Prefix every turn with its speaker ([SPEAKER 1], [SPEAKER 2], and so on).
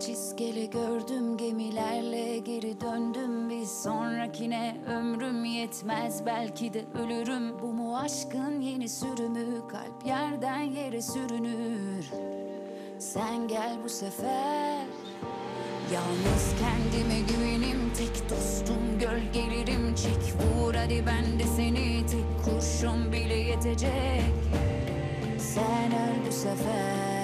[SPEAKER 1] Birkaç iskele gördüm, gemilerle geri döndüm. Bir sonrakine ömrüm yetmez, belki de ölürüm. Bu mu aşkın yeni sürümü? Kalp yerden yere sürünür. Sen gel bu sefer. Yalnız kendime güvenim, tek dostum gölgelerim. Çek vur hadi, ben de seni, tek kurşun bile yetecek. Sen öl bu sefer.